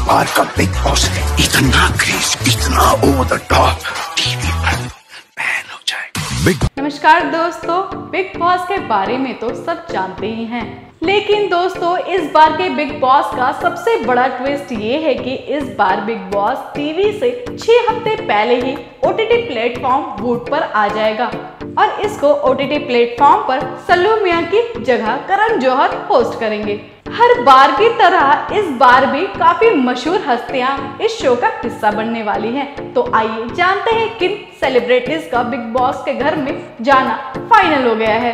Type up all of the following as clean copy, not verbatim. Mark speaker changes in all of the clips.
Speaker 1: बार का Bigg Boss इतना craze, इतना ओवर द टॉप, टीवी पर बैन हो जाए।
Speaker 2: नमस्कार दोस्तों, बिग बॉस के बारे में तो सब जानते ही हैं, लेकिन दोस्तों इस बार के बिग बॉस का सबसे बड़ा ट्विस्ट ये है कि इस बार बिग बॉस टीवी से 6 हफ्ते पहले ही OTT प्लेटफॉर्म वूट पर आ जाएगा और इसको OTT प्लेटफॉर्म पर सल्लू मियां की जगह करण जौहर होस्ट करेंगे। हर बार की तरह इस बार भी काफी मशहूर हस्तियां इस शो का हिस्सा बनने वाली हैं। तो आइए जानते हैं किन सेलिब्रिटीज का बिग बॉस के घर में जाना फाइनल हो गया है।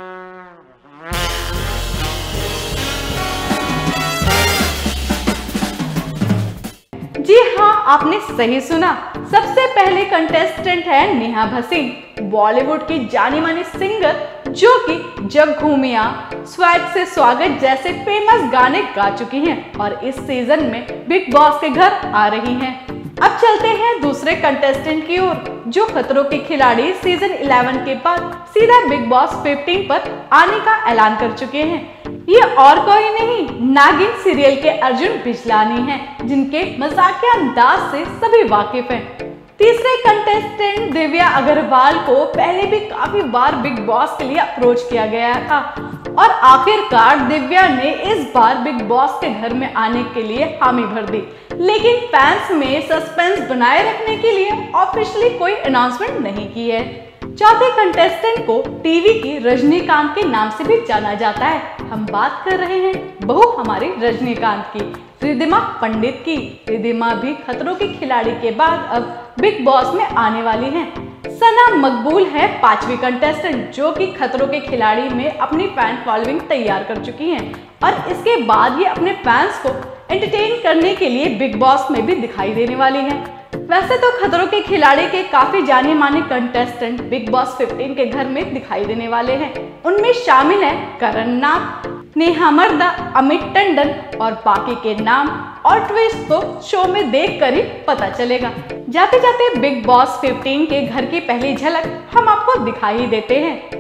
Speaker 2: जी हाँ, आपने सही सुना। सबसे पहले कंटेस्टेंट है नेहा भसीन, बॉलीवुड की जानी मानी सिंगर जो कि जग घूमिया, स्वैग से स्वागत जैसे फेमस गाने गा चुकी हैं और इस सीजन में बिग बॉस के घर आ रही हैं। अब चलते हैं दूसरे कंटेस्टेंट की ओर, जो खतरों के खिलाड़ी सीजन 11 के बाद सीधा बिग बॉस 15 पर आने का ऐलान कर चुके हैं। ये और कोई नहीं, नागिन सीरियल के अर्जुन बिजलानी हैं, जिनके मजाकिया अंदाज से सभी वाकिफ हैं। तीसरे कंटेस्टेंट दिव्या अग्रवाल को पहले भी काफी बार बिग बॉस के लिए अप्रोच किया गया था और आखिरकार दिव्या ने इस बार बिग बॉस के घर में आने के लिए हामी भर दी, लेकिन फैंस में सस्पेंस बनाए रखने के लिए ऑफिशियली कोई अनाउंसमेंट नहीं की है। चौथे कंटेस्टेंट को टीवी की रजनीकांत के नाम से भी जाना जाता है। हम बात कर रहे हैं बहू हमारी रजनीकांत की, रिद्धिमा पंडित की। रिद्धिमा भी खतरों के खिलाड़ी के बाद अब बिग बॉस में आने वाली हैं। सना मकबूल है 5वीं कंटेस्टेंट, जो कि खतरों के खिलाड़ी में अपनी फैन फॉलोइंग तैयार कर चुकी हैं और इसके बाद ये अपने फैंस को एंटरटेन करने के लिए बिग बॉस में भी दिखाई देने वाली हैं। वैसे तो खतरों के खिलाड़ी के काफी जाने माने कंटेस्टेंट बिग बॉस 15 के घर में दिखाई देने वाले हैं। उनमें शामिल है करण नाग, नेहा मर्दा, अमित टंडन और बाकी के नाम और ट्विस्ट तो शो में देखकर ही पता चलेगा। जाते जाते बिग बॉस 15 के घर की पहली झलक हम आपको दिखाई ही देते हैं।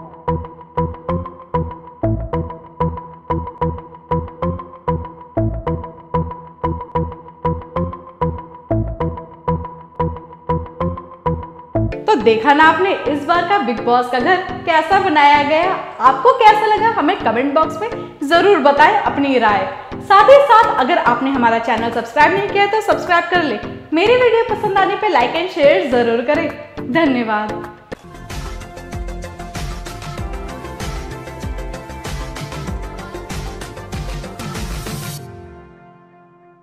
Speaker 2: तो देखा ना आपने इस बार का बिग बॉस का घर कैसा बनाया गया। आपको कैसा लगा हमें कमेंट बॉक्स में जरूर बताएं अपनी राय। साथ ही साथ अगर आपने हमारा चैनल सब्सक्राइब नहीं किया तो सब्सक्राइब कर ले। मेरी वीडियो पसंद आने पे लाइक एंड शेयर जरूर करें। धन्यवाद।